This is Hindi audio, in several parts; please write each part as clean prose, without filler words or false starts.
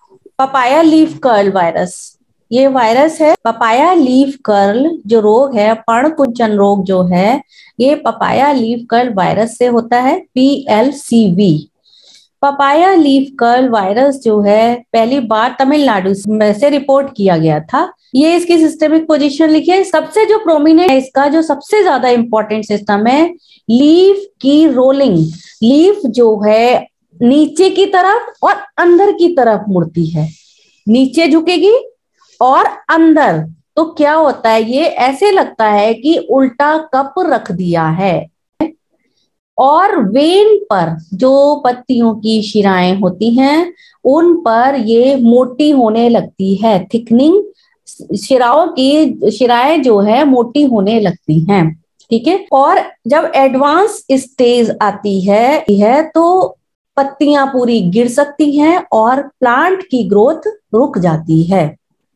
पपाया लीफ कर्ल वायरस, ये वायरस है पपाया लीफ कर्ल जो रोग है, पर्णकुंचन रोग जो है, ये पपाया लीफ कर्ल वायरस से होता है, PLCV। Papaya leaf curl virus जो है पहली बार तमिलनाडु में से रिपोर्ट किया गया था। ये इसकी सिस्टमिक पोजीशन लिखी है, सबसे जो प्रोमिनेंट है इसका जो सबसे ज्यादा इंपॉर्टेंट सिस्टम है, लीफ की रोलिंग। लीफ जो है नीचे की तरफ और अंदर की तरफ मुड़ती है, नीचे झुकेगी और अंदर। तो क्या होता है, ये ऐसे लगता है कि उल्टा कप रख दिया है। और वेन पर जो पत्तियों की शिराएं होती हैं उन पर ये मोटी होने लगती है, थिकनिंग, शिराएं जो है मोटी होने लगती हैं। ठीक है, और जब एडवांस स्टेज आती है तो पत्तियां पूरी गिर सकती हैं और प्लांट की ग्रोथ रुक जाती है।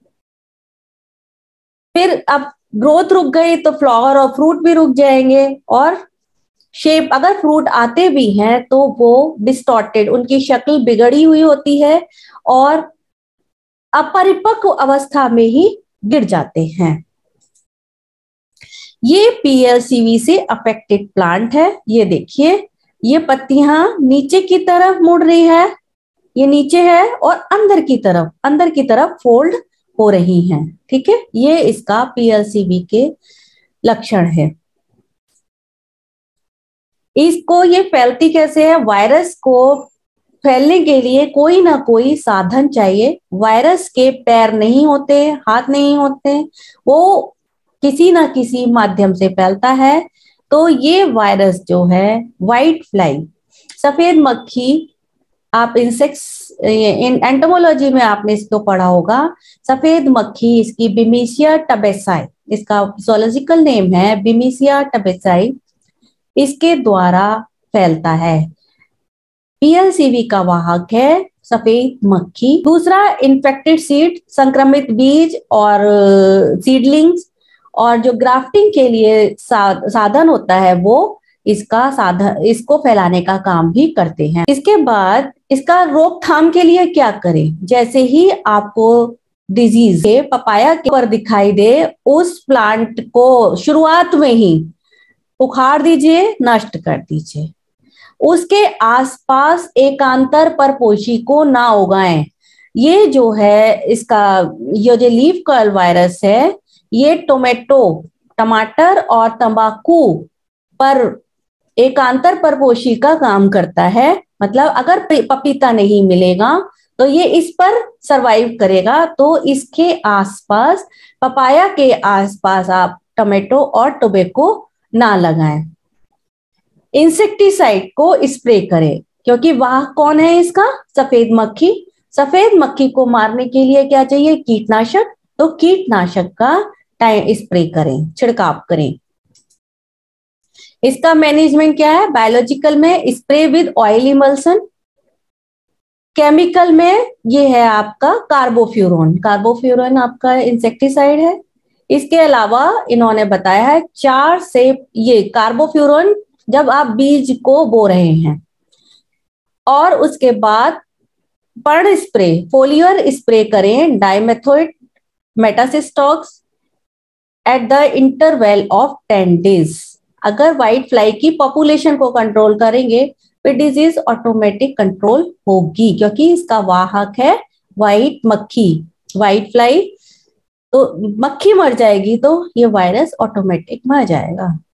फिर अब ग्रोथ रुक गई तो फ्लावर और फ्रूट भी रुक जाएंगे, और शेप, अगर फ्रूट आते भी हैं तो वो डिस्टॉर्टेड, उनकी शक्ल बिगड़ी हुई होती है और अपरिपक्व अवस्था में ही गिर जाते हैं। ये PLCV से अफेक्टेड प्लांट है। ये देखिए, ये पत्तियां नीचे की तरफ मुड़ रही है, ये नीचे है, और अंदर की तरफ फोल्ड हो रही हैं। ठीक है, ये इसका PLCV के लक्षण है। इसको ये फैलती कैसे है, वायरस को फैलने के लिए कोई ना कोई साधन चाहिए। वायरस के पैर नहीं होते, हाथ नहीं होते, वो किसी ना किसी माध्यम से फैलता है। तो ये वायरस जो है, व्हाइट फ्लाई, सफेद मक्खी, आप इंसेक्ट्स एंटोमोलॉजी में आपने इसको पढ़ा होगा, सफेद मक्खी, इसकी बिमीशिया टबेसाई, इसका जोलॉजिकल नेम है बिमीशिया टबेसाई, इसके द्वारा फैलता है। PLCV का वाहक है सफेद मक्खी। दूसरा, इन्फेक्टेड सीड, संक्रमित बीज और सीडलिंग्स, और जो ग्राफ्टिंग के लिए साधन होता है वो इसको फैलाने का काम भी करते हैं। इसके बाद इसका रोकथाम के लिए क्या करें, जैसे ही आपको डिजीज पपाया के ऊपर दिखाई दे, उस प्लांट को शुरुआत में ही उखाड़ दीजिए, नष्ट कर दीजिए। उसके आसपास एकांतर परपोषी को ना उगाएं। ये जो है इसका, ये जो लीफ कर्ल वायरस है, ये टमाटर और तंबाकू पर एकांतर परपोषी का काम करता है। मतलब अगर पपीता नहीं मिलेगा तो ये इस पर सरवाइव करेगा, तो इसके आसपास, पपाया के आसपास आप टमाटो और टोबैको ना लगाएं। इंसेक्टिसाइड को स्प्रे करें, क्योंकि वह कौन है इसका, सफेद मक्खी। सफेद मक्खी को मारने के लिए क्या चाहिए, कीटनाशक। तो कीटनाशक का स्प्रे करें, छिड़काव करें। इसका मैनेजमेंट क्या है, बायोलॉजिकल में spray with oil emulsion, chemical में ये है आपका कार्बोफ्यूरॉन। कार्बोफ्यूरॉन आपका इंसेक्टिसाइड है। इसके अलावा इन्होंने बताया है 4 से, ये कार्बोफ्यूरॉन जब आप बीज को बो रहे हैं, और उसके बाद पर्ण स्प्रे, फोलियर स्प्रे करें dimethoate metasystox at the interval of 10 days। अगर व्हाइट फ्लाई की पॉपुलेशन को कंट्रोल करेंगे फिर डिजीज ऑटोमेटिक कंट्रोल होगी, क्योंकि इसका वाहक है व्हाइट मक्खी, व्हाइट फ्लाई। तो मक्खी मर जाएगी तो ये वायरस ऑटोमेटिक मर जाएगा।